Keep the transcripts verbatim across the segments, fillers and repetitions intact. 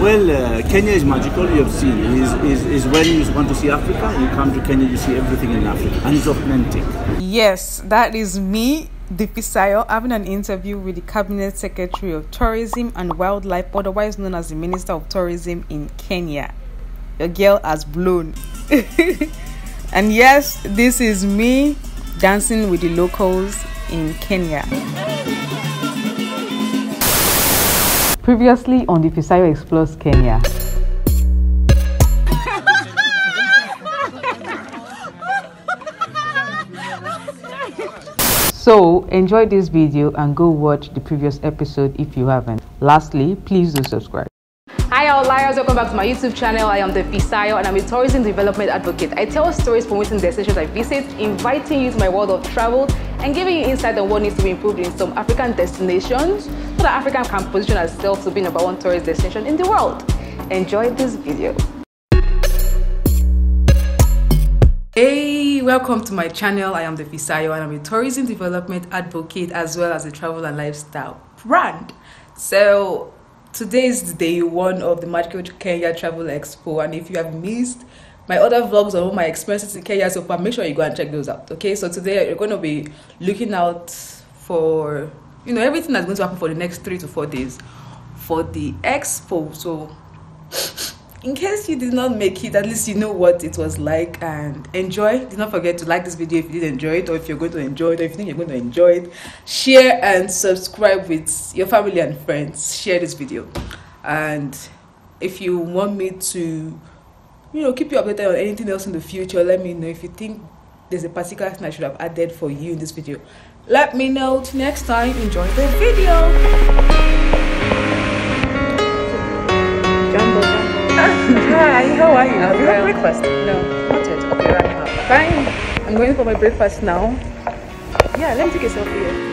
Well, uh, Kenya is magical. You have seen is is is when you want to see Africa, you come to Kenya, you see everything in Africa, and it's authentic. Yes, that is me, the Fisayo, having an interview with the Cabinet Secretary of Tourism and Wildlife, otherwise known as the Minister of Tourism in Kenya. Your girl has blown. And yes, this is me dancing with the locals in Kenya. Previously on the Fisayo Explores Kenya. So enjoy this video and go watch the previous episode if you haven't. Lastly, please do subscribe. Hi outliers, welcome back to my YouTube channel. I am the Fisayo and I'm a tourism development advocate. I tell stories promoting the destinations I visit, inviting you to my world of travel and giving you insight on what needs to be improved in some African destinations so that Africa can position itself to be number one tourist destination in the world. Enjoy this video. Hey, welcome to my channel. I am the Fisayo and I'm a tourism development advocate as well as a travel and lifestyle brand. So today is day one of the Magical Kenya Travel Expo, and if you have missed my other vlogs on all my experiences in Kenya so far, make sure you go and check those out. Okay, so today you're going to be looking out for, you know, everything that's going to happen for the next three to four days for the expo. So in case you did not make it, at least you know what it was like and enjoy. Do not forget to like this video if you did enjoy it, or if you're going to enjoy it, or if you think you're going to enjoy it. Share and subscribe with your family and friends. Share this video. And if you want me to, you know, keep you updated on anything else in the future, let me know. If you think there's a particular thing I should have added for you in this video, let me know. Till next time, enjoy the video. Jumbo. Hi, how are you? Have you had breakfast? No, not yet. Okay, right now. Fine. I'm going for my breakfast now. Yeah, let me take a selfie here.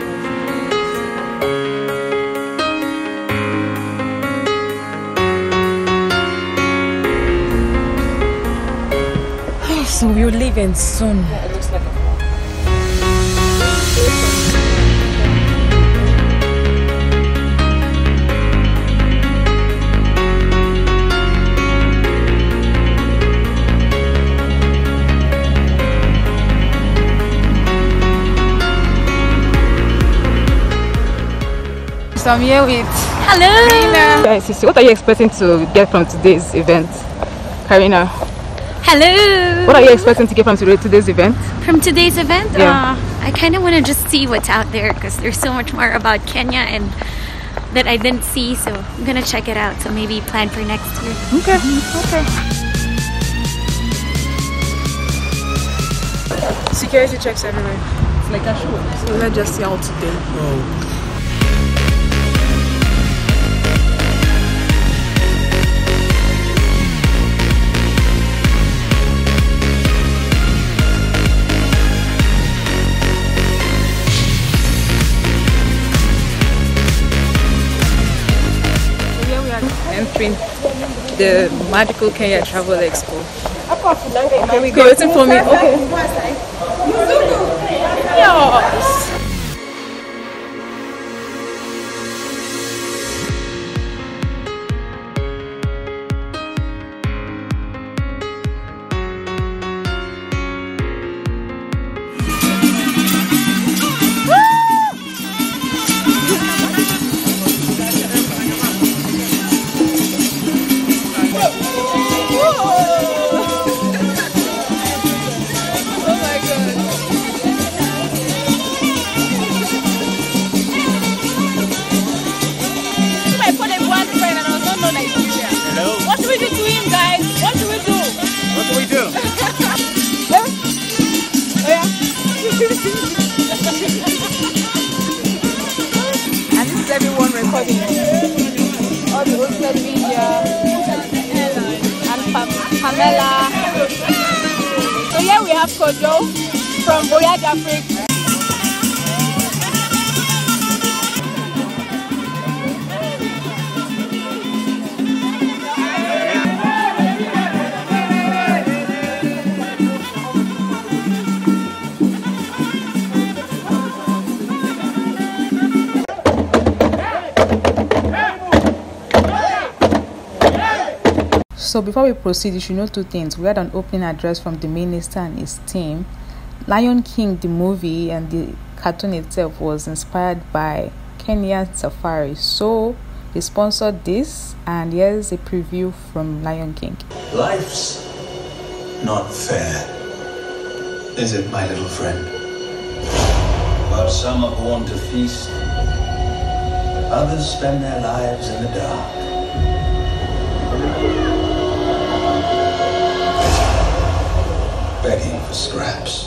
Oh, so we're leaving soon. Yeah, it looks like a So I'm here with Hello Karina. Guys, what are you expecting to get from today's event? Karina. Hello. What are you expecting to get from today, today's event? From today's event? Yeah. Uh, I kind of want to just see what's out there because there's so much more about Kenya and that I didn't see, so I'm going to check it out. So maybe plan for next year. Okay. Okay. Security checks everywhere. It's like a show. So let's just see how today. Oh. Entering the Magical Kenya Travel Expo. Okay, we go. Waiting for me. Okay. Yes. And this is everyone recording. All the hosted media and Pam Pamela. So here we have Kojo from Voyage Afrique. So before we proceed, you should know two things. We had an opening address from the minister and his team. Lion King, the movie and the cartoon itself, was inspired by Kenyan safari. So they sponsored this, and here's a preview from Lion King. Life's not fair, is it, my little friend? While some are born to feast, others spend their lives in the dark. Begging for scraps.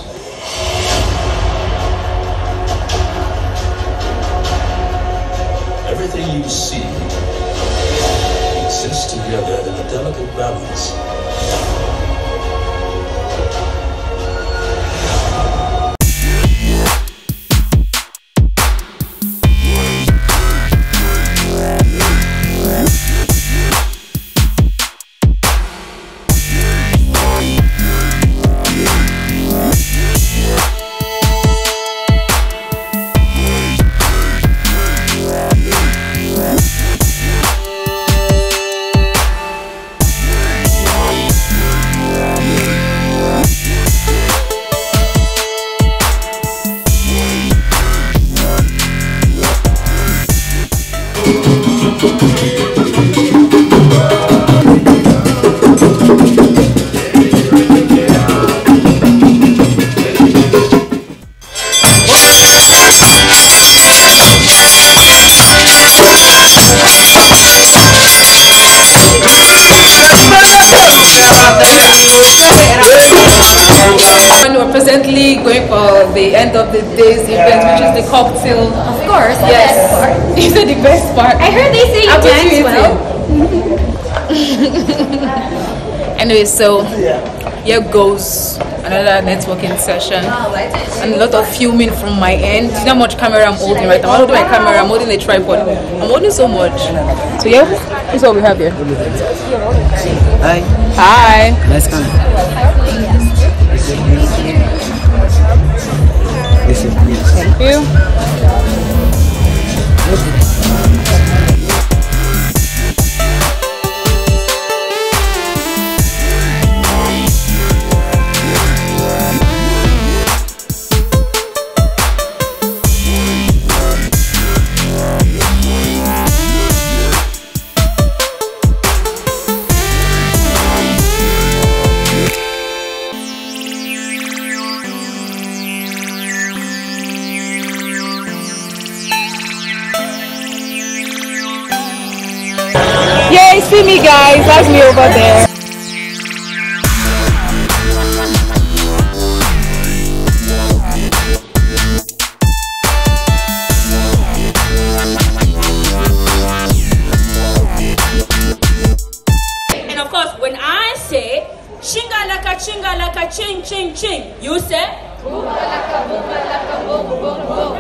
Everything you see exists together in a delicate balance. When we're presently going for the end of the day's event, which is the cocktail. Of course, the Yes, best part. you said the best part. I heard they say you dance well. Anyway, so here goes another networking session, and a lot of filming from my end. See how much camera I'm holding right now. I'm holding my camera. I'm holding a tripod. I'm holding so much. So yeah, this is what we have here. Hi. Hi. Nice coming. This is yes. Thank you. Yay, see me guys, that's me over there. And of course, when I say chinga laka chinga laka ching ching ching, you say booga laka booga laka boom boom boom.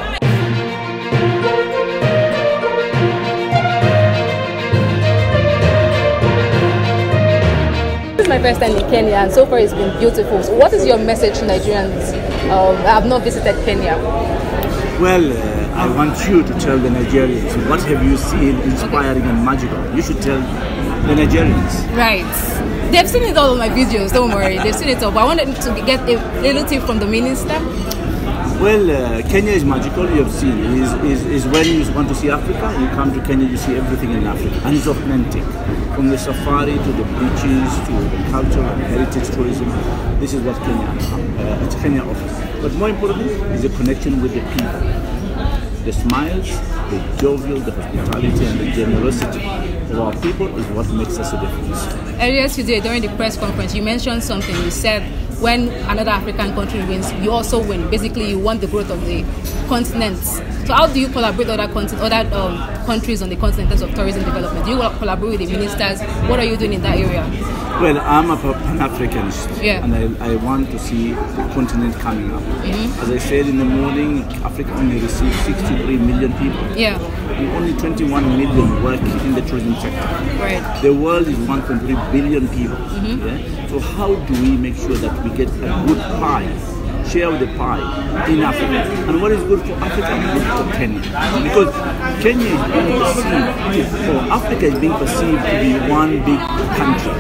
This is my first time in Kenya, and so far it's been beautiful. So what is your message to Nigerians? Um, I have not visited Kenya. Well, uh, I want you to tell the Nigerians what have you seen inspiring and magical. You should tell the Nigerians. Right. They've seen it all on my videos, don't worry. They've seen it all. But I wanted to get a little tip from the minister. Well, uh, Kenya is magical, you have seen. Is is is when you want to see Africa, you come to Kenya, you see everything in Africa. And it's authentic. From the safari to the beaches to the cultural and heritage tourism. This is what Kenya, uh, it's Kenya offers. But more importantly, is the connection with the people. The smiles, the jovial, the hospitality and the generosity of our people is what makes us a difference. Earlier today, during the press conference, you mentioned something. You said when another African country wins, you also win. Basically, you want the growth of the continent. So how do you collaborate with other, continent, other um, countries on the continent in terms of tourism development? Do you collaborate with the ministers? What are you doing in that area? Well, I'm a Pan-Africanist, yeah. and I, I want to see the continent coming up. Mm-hmm. As I said in the morning, Africa only receives sixty-three million people. Yeah. And only twenty-one million work in the tourism sector. Right. The world is one point three billion people. Mm-hmm. Yeah? So how do we make sure that we get a good pie share of the pie in Africa. And what is good for Africa is good for Kenya. Because Kenya is being perceived, or Africa is being perceived to be one big country.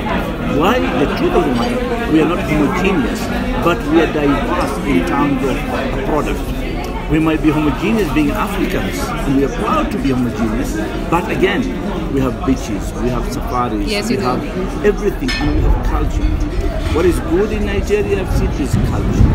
Why? The truth of the matter, we are not homogeneous, but we are diverse in terms of product. We might be homogeneous being Africans, and we are proud to be homogeneous, but again, we have beaches, we have safaris, yes, we do. have everything, and we have culture. What is good in Nigeria, I've seen, is culture.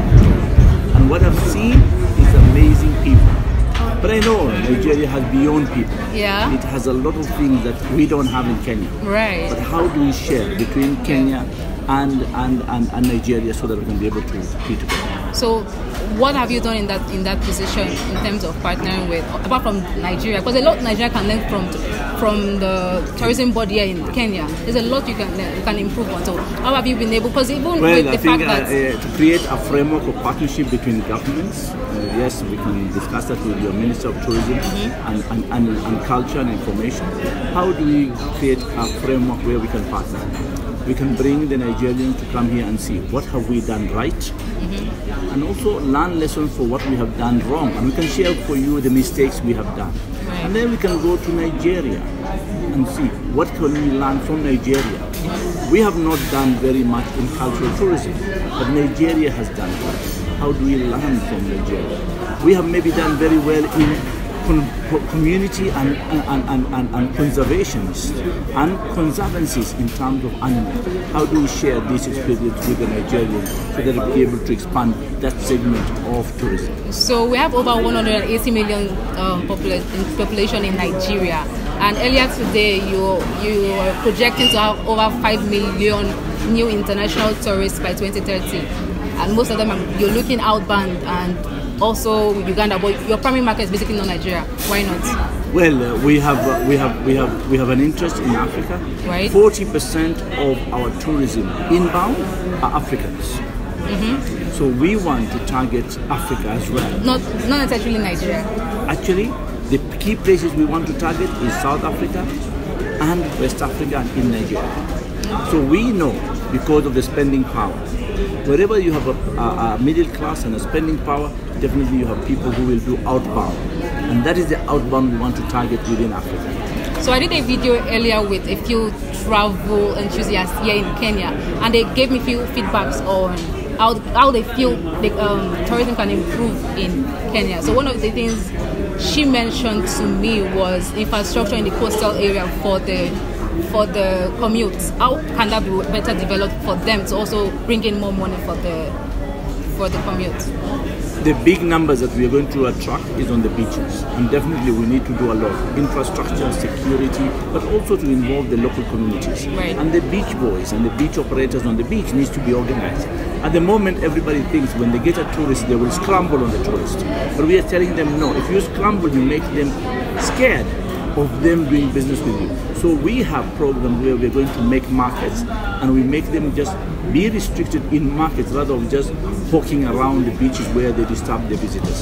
And what I've seen is amazing people. But I know Nigeria has beyond people. Yeah. It has a lot of things that we don't have in Kenya. Right. But how do we share between Kenya and, and, and, and Nigeria so that we can be able to be together? So, what have you done in that in that position in terms of partnering with, apart from Nigeria? Because a lot Nigeria can learn from from the tourism body here in Kenya. There's a lot you can learn, you can improve on. So, how have you been able? Because even well, with I the think fact uh, that uh, to create a framework of partnership between governments, uh, yes, we can discuss that with your Minister of Tourism mm-hmm. and, and, and, and Culture and Information. How do we create a framework where we can partner? We can bring the Nigerians to come here and see what have we done right, mm-hmm. and also learn lessons for what we have done wrong, and we can share for you the mistakes we have done. Right. And then we can go to Nigeria and see what can we learn from Nigeria. We have not done very much in cultural tourism, but Nigeria has done it. How do we learn from Nigeria? We have maybe done very well in community and, and, and, and, and conservationists and conservancies in terms of animals. How do we share this experience with the Nigerians so that we'll be able to expand that segment of tourism? So we have over one hundred eighty million um, popula population in Nigeria, and earlier today you you were projecting to have over five million new international tourists by twenty thirty, and most of them are, you're looking outbound and also Uganda, but your primary market is basically not Nigeria. Why not? Well, uh, we have uh, we have we have we have an interest in Africa. Right. Forty percent of our tourism inbound are Africans. Mm-hmm. So we want to target Africa as well. Not not necessarily Nigeria. Actually, the key places we want to target is South Africa and West Africa and in Nigeria. So we know because of the spending power. Wherever you have a, a, a middle class and a spending power, definitely you have people who will do outbound. And that is the outbound we want to target within Africa. So I did a video earlier with a few travel enthusiasts here in Kenya, and they gave me few feedbacks on how, how they feel the um, tourism can improve in Kenya. So one of the things she mentioned to me was infrastructure in the coastal area for the for the commutes. How can that be better developed for them to also bring in more money for the for the commute? The big numbers that we are going to attract is on the beaches, and definitely we need to do a lot. Infrastructure, security, but also to involve the local communities. Right. And the beach boys and the beach operators on the beach needs to be organized. At the moment, everybody thinks when they get a tourist, they will scramble on the tourist. But we are telling them no. If you scramble, you make them scared of them doing business with you. So we have programs where we're going to make markets, and we make them just be restricted in markets rather than just walking around the beaches where they disturb the visitors.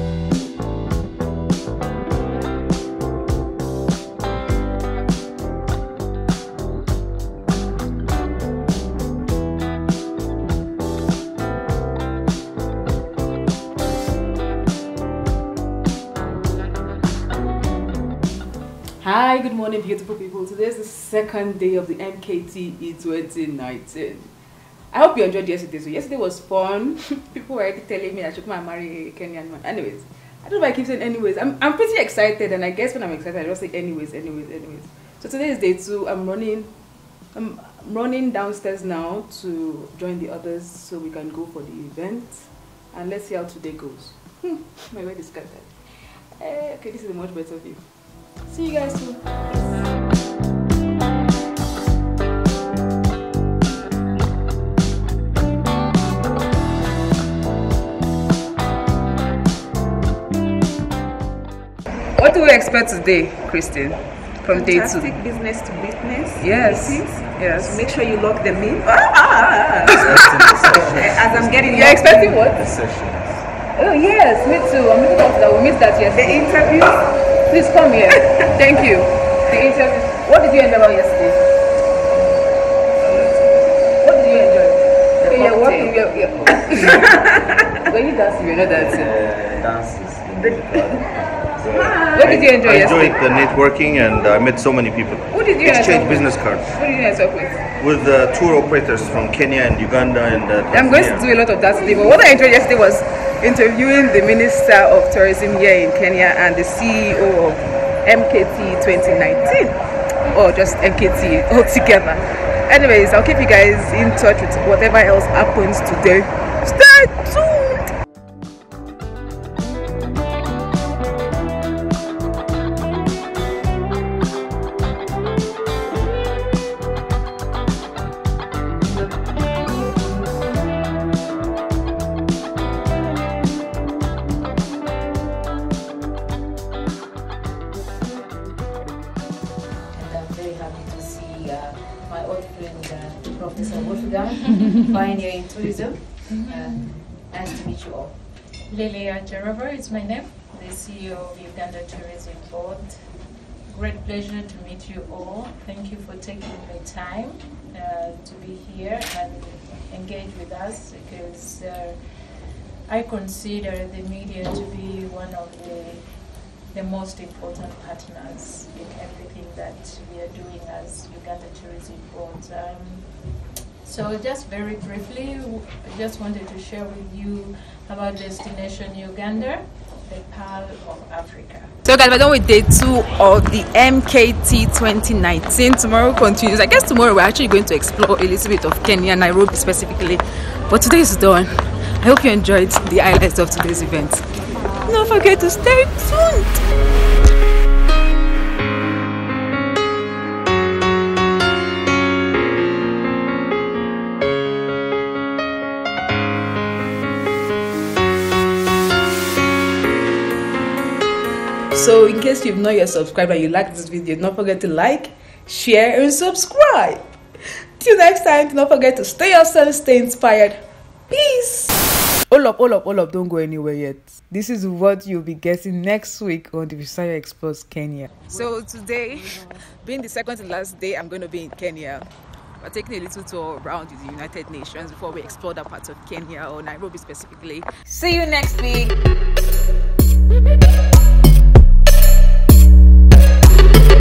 Hi, good morning, beautiful people. Today is the second day of the M K T E twenty nineteen. I hope you enjoyed yesterday. So yesterday was fun. People were already telling me I should come and marry a Kenyan man. Anyways, I don't know if I keep saying anyways. I'm, I'm pretty excited, and I guess when I'm excited, I just say anyways, anyways, anyways. So today is day two. I'm running, I'm running downstairs now to join the others so we can go for the event, and let's see how today goes. Hmm, my word is scattered. Uh, okay, this is a much better view. See you guys soon. What do we expect today, Christine, from day two? Fantastic business to business. Yes. Meetings. Yes. So make sure you lock them in. Ah, ah, ah. As I'm getting. You're expecting what? The sessions. Oh yes, me too. I'm looking forward to that. We missed that yesterday. The interviews. Please come here. Thank you. The interview. What did you enjoy about yesterday? What did you enjoy? The Okay, yeah, what cocktail. did you, yeah. Were you dancing? You know dancing. Uh, dances in the car. So What did you enjoy I yesterday? enjoyed the networking and I met so many people. Who did you Exchange network business cards Who did you talk with? with uh, tour operators from Kenya and Uganda and uh, I'm going to Tanzania. do a lot of that today, but what I enjoyed yesterday was interviewing the Minister of Tourism here in Kenya and the C E O of M K T twenty nineteen, or just M K T altogether. Anyways, I'll keep you guys in touch with whatever else happens today. Stay tuned! My old friend, uh, Professor Wolfgang, pioneer in tourism. Uh, nice to meet you all. Lilia Jerover is my name, the C E O of Uganda Tourism Board. Great pleasure to meet you all. Thank you for taking the time uh, to be here and engage with us, because uh, I consider the media to be one of the the most important partners in everything that we are doing as Uganda Tourism Board. Um, so just very briefly, I just wanted to share with you about Destination Uganda, the Pearl of Africa. So guys, we're done with day two of the M K T twenty nineteen. Tomorrow continues. I guess tomorrow we're actually going to explore a little bit of Kenya, Nairobi specifically. But today is done. I hope you enjoyed the highlights of today's event. Don't forget to stay tuned. So in case you've not yet subscribed and you like this video, don't forget to like, share and subscribe. Till next time, don't forget to stay yourself, stay inspired. Peace. Hold up, hold up, hold up, don't go anywhere yet. This is what you'll be getting next week on the Visayo Explores Kenya. So today, being the second to last day, I'm going to be in Kenya. We're taking a little tour around the United Nations before we explore that part of Kenya, or Nairobi specifically. See you next week.